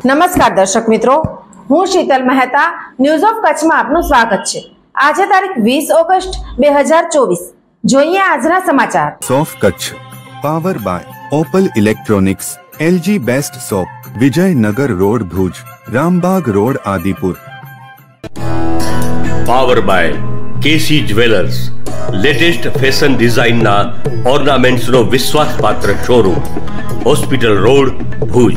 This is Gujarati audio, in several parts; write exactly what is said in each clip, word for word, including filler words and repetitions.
નમસ્કાર દર્શક મિત્રો, હું શીતલ મહેતા ન્યૂઝ ઓફ કચ્છમાં આપનું સ્વાગત છે। આજે તારીખ વીસ ઓગસ્ટ બે હજાર ચોવીસ। જોઈએ આજના સમાચાર। સોફ Kutch power by Opal electronics, LG best shop, Vijaynagar road Bhuj, Rambagh road Adipur. Power by KC jewellers, latest fashion ડિઝાઇનના ઓર્નામેન્ટ્સનો વિશ્વાસપાત્ર showroom, hospital road Bhuj.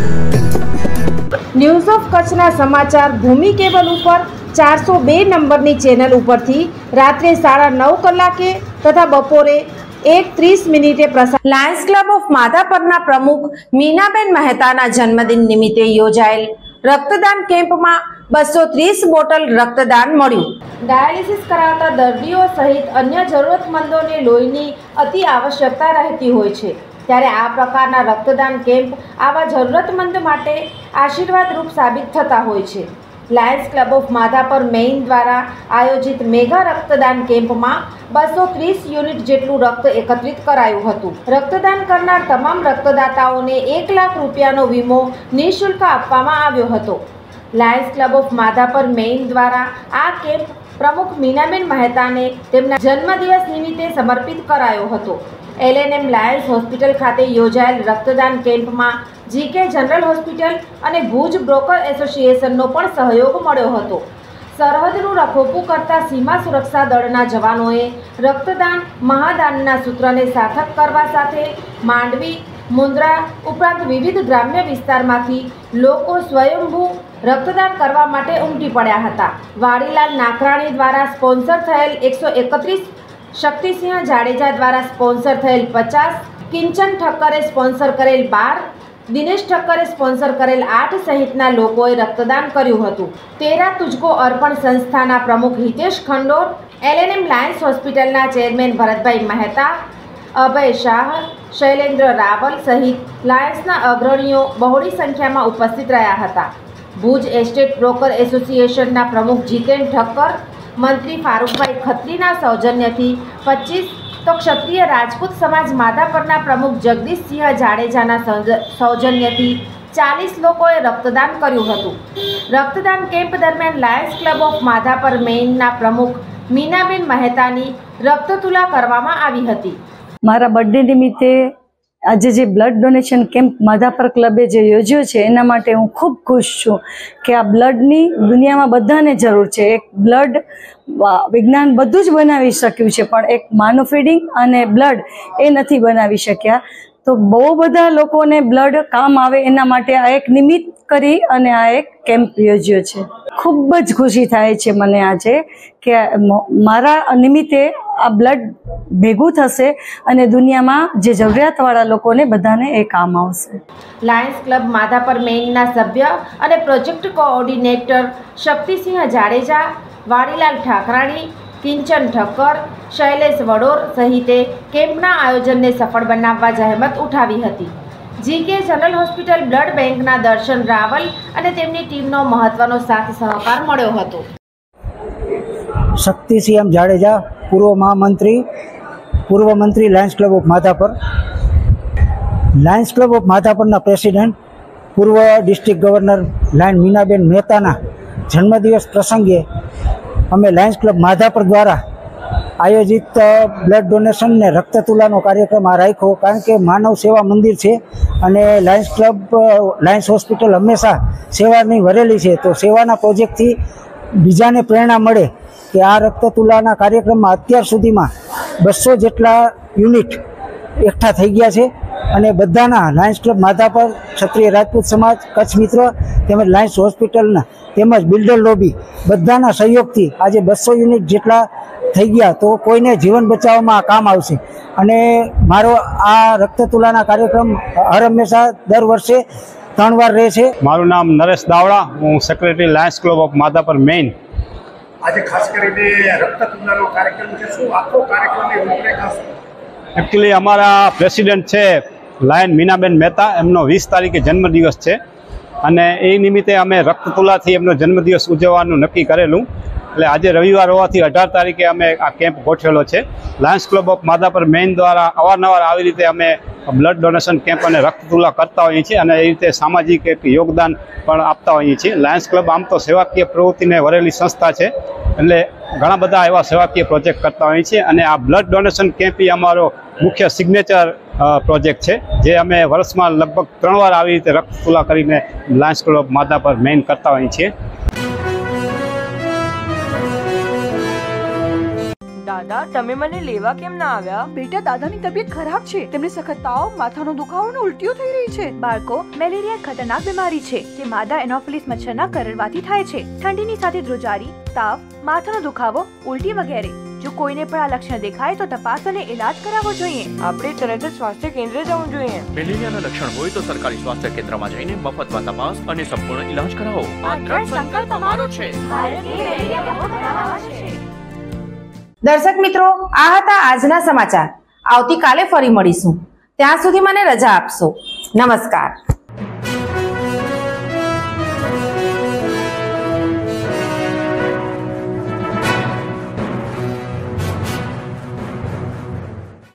News of કચ્છના સમાચાર ભૂમિ કેબલ ઉપર ચારસો બે નંબરની ચેનલ ઉપરથી રાત્રે સાડા નવ કલાકે તથા બપોરે એક ત્રીસ મિનિટે પ્રસાર લાયન્સ ક્લબ ઓફ માધાપરના પ્રમુખ મીનાબેન મહેતાના જન્મદિન નિમિત્તે યોજાયેલ રક્તદાન કેમ્પમાં બસો ત્રીસ બોટલ રક્તદાન મળ્યું। ડાયાલિસિસ કરાવતા દર્દીઓ સહિત અન્ય જરૂરતમંદોને લોહીની અતિ આવશ્યકતા રહેતી હોય છે, ત્યારે આ પ્રકારના રક્તદાન કેમ્પ આવા જરૂરતમંદ માટે આશીર્વાદરૂપ સાબિત થતા હોય છે। Lions club of Madhapar main દ્વારા આયોજિત મેગા રક્તદાન કેમ્પમાં બસો ત્રીસ યુનિટ જેટલું રક્ત એકત્રિત કરાયું હતું। રક્તદાન કરનાર તમામ રક્તદાતાઓને એક લાખ રૂપિયાનો વીમો નિઃશુલ્ક આપવામાં આવ્યો હતો। Lions club of Madhapar main દ્વારા આ કેમ્પ પ્રમુખ મીનાબેન મહેતાને તેમના જન્મદિવસ નિમિત્તે સમર્પિત કરાયો હતો। એલએનએમ લાયન્સ હોસ્પિટલ ખાતે યોજાયેલ રક્તદાન કેમ્પમાં જીકે જનરલ હોસ્પિટલ અને ભુજ બ્રોકર એસોસિએશનનો પણ સહયોગ મળ્યો હતો। સરહદનું રખોપું કરતા સીમા સુરક્ષા દળના જવાનોએ રક્તદાન મહાદાનના સૂત્રને સાર્થક કરવા સાથે માંડવી, મુન્દ્રા ઉપરાંત વિવિધ ગ્રામ્ય વિસ્તારમાંથી લોકો સ્વયંભૂ રક્તદાન કરવા માટે ઉમટી પડ્યા હતા। વાડીલાલ નાકરાણી દ્વારા સ્પોન્સર થયેલ એકસો એકત્રીસ, શક્તિસિંહ જાડેજા દ્વારા સ્પોન્સર થયેલ પચાસ, કિંચન ઠક્કરે સ્પોન્સર કરેલ બાર, દિનેશ ઠક્કરે સ્પોન્સર કરેલ આઠ સહિતના લોકોએ રક્તદાન કર્યું હતું। તેરા તુજકો અર્પણ સંસ્થાના પ્રમુખ હિતેશ ખંડોર, એલએનએમ લાયન્સ હોસ્પિટલના ચેરમેન ભરતભાઈ મહેતા, અભય શાહ, શૈલેન્દ્ર રાવલ સહિત લાયન્સના અગ્રણીઓ બહોળી સંખ્યામાં ઉપસ્થિત રહ્યા હતા। ભુજ એસ્ટેટ બ્રોકર એસોસિએશનના પ્રમુખ જીતેન ઠક્કર, મંત્રી ફારૂકભાઈ ખત્રીના સૌજન્યથી પચીસ, તો ક્ષત્રિય રાજપૂત સમાજ માધાપરના પ્રમુખ જગદીશસિંહ જાડેજાના સૌજન્યથી ચાલીસ લોકોએ રક્તદાન કર્યું હતું। રક્તદાન કેમ્પ દરમિયાન લાયન્સ ક્લબ ઓફ માધાપર મેઇનના પ્રમુખ મીનાબેન મહેતાની રક્તતુલા કરવામાં આવી હતી। મારા બર્થડે નિમિત્તે આજે જે બ્લડ ડોનેશન કેમ્પ માધાપર ક્લબે જે યોજ્યો છે એના માટે હું ખૂબ ખુશ છું કે આ બ્લડની દુનિયામાં બધાને જરૂર છે। એક બ્લડ વિજ્ઞાન બધું જ બનાવી શક્યું છે, પણ એક માનવ ફીડિંગ અને બ્લડ એ નથી બનાવી શક્યા। તો બહુ બધા લોકોને બ્લડ કામ આવે એના માટે આ એક નિમિત્ત કરી અને આ એક કેમ્પ યોજ્યો છે। ખૂબ જ ખુશી થાય છે મને આજે કે મારા નિમિત્તે આ બ્લડ ભેગું થશે અને દુનિયામાં જે જરૂરિયાતવાળા લોકોને બધાને એ કામ આવશે। લાયન્સ ક્લબ માધાપર મેઇનના સભ્ય અને પ્રોજેક્ટ કોઓર્ડિનેટર શક્તિસિંહ જાડેજા, વાડીલાલ ઠાકરાણી, કિંચન ઠક્કર, શૈલેષ વડોર સહિતે કેમ્પના આયોજનને સફળ બનાવવા જહેમત ઉઠાવી હતી। જીકે જનરલ હોસ્પિટલ બ્લડ બેંકના દર્શન રાવલ અને તેમની ટીમનો મહત્વનો સાથ સહકાર મળ્યો હતો। શક્તિસિંહ જાડેજા, પૂર્વ મહામંત્રી, પૂર્વ મંત્રી Lions club of Madhapar, Lions club of માધાપરના પ્રેસિડેન્ટ, પૂર્વ ડિસ્ટ્રિક્ટ ગવર્નર લાયન મીનાબેન મહેતાના જન્મદિવસ પ્રસંગે અમે લાયન્સ ક્લબ માધાપર દ્વારા આયોજિત બ્લડ ડોનેશન ને રક્તતુલાનો કાર્યક્રમ આ રાખ્યો, કારણ કે માનવ સેવા મંદિર છે અને લાયન્સ ક્લબ લાયન્સ હોસ્પિટલ હંમેશા સેવાની વરેલી છે। તો સેવાના પ્રોજેક્ટથી બીજાને પ્રેરણા મળે કે આ રક્તતુલાના કાર્યક્રમમાં અત્યાર સુધીમાં બસો જેટલા યુનિટ એકઠા થઈ ગયા છે અને બધાના લાયન્સ ક્લબ માધાપર, ક્ષત્રિય રાજપૂત સમાજ, કચ્છ મિત્ર તેમજ લાયન્સ હોસ્પિટલના તેમજ બિલ્ડર લોબી બધાના સહયોગથી આજે બસો યુનિટ જેટલા થઈ ગયા। તો કોઈને જીવન બચાવવામાં કામ આવશે અને મારો આ રક્તતુલાના કાર્યક્રમ હર હંમેશા દર વર્ષે ત્રણ વાર રહે છે। મારું નામ નરેશ દાવડા, હું secretary Lions club of Madhapar main. આજે ખાસ કરીને રક્તતુલાનો કાર્યક્રમ છે, શું આખો કાર્યક્રમની રૂપરેખા છે? એકચ્યુઅલી અમારા પ્રેસિડેન્ટ છે લાયન મીનાબેન મહેતા, એમનો વીસ તારીખે જન્મદિવસ છે અને એ નિમિત્તે અમે રક્તતુલાથી એમનો જન્મદિવસ ઉજવવાનું નક્કી કરેલું. એટલે આજે રવિવાર હોવાથી અઢાર તારીખે અમે આ કેમ્પ ગોઠવેલો છે. Lions club of Madhapar main દ્વારા અવારનવાર આવી રીતે અમે બ્લડ ડોનેશન કેમ્પ અને રક્તતુલા કરતા હોઈએ છીએ અને એ રીતે સામાજિક એક યોગદાન પણ આપતા હોઈએ છીએ. લાયન્સ ક્લબ આમ તો સેવાકીય પ્રવૃત્તિને વરેલી સંસ્થા છે, એટલે ઘણા બધા એવા સેવાકીય પ્રોજેક્ટ કરતા હોઈએ છીએ અને આ બ્લડ ડોનેશન કેમ્પ એ અમારો મુખ્ય સિગ્નેચર પ્રોજેક્ટ છે, જે અમે વર્ષમાં લગભગ ત્રણ વાર આવી રીતે રક્તતુલા કરીને લાયન્સ ક્લબ માધાપર મેઇન કરતા હોઈએ છીએ. દાદા, તમે મને લેવા કેમ ના આવ્યા? બેટા, દાદાની તબિયત ખરાબ છે. તેમને સખત તાવ, માથાનો દુખાવો અને ઉલટીઓ થઈ રહી છે. બાળકો, મેલેરિયા ખતરનાક બીમારી છે જે માદા એનોફિલિસ મચ્છરના કરડવાથી થાય છે. ઠંડીની સાથે ધ્રુજારી, તાવ, માથાનો દુખાવો, ઉલટી વગેરે. જો કોઈને પણ આ લક્ષણ દેખાય તો તપાસ અને ઇલાજ કરાવવો જોઈએ. આપણે તરત જ સ્વાસ્થ્ય કેન્દ્ર જવું જોઈએ. મેલેરિયાના લક્ષણ હોય તો સરકારી સ્વાસ્થ્ય કેન્દ્રમાં જઈને મફતમાં તપાસ અને સંપૂર્ણ ઇલાજ કરાવો. આ દ્રઢ સંકલ્પ અમારો છે. દર્શક મિત્રો, આ હતા આજના સમાચાર. આવતીકાલે ફરી મળીશું. ત્યાં સુધી મને રજા આપશો. નમસ્કાર.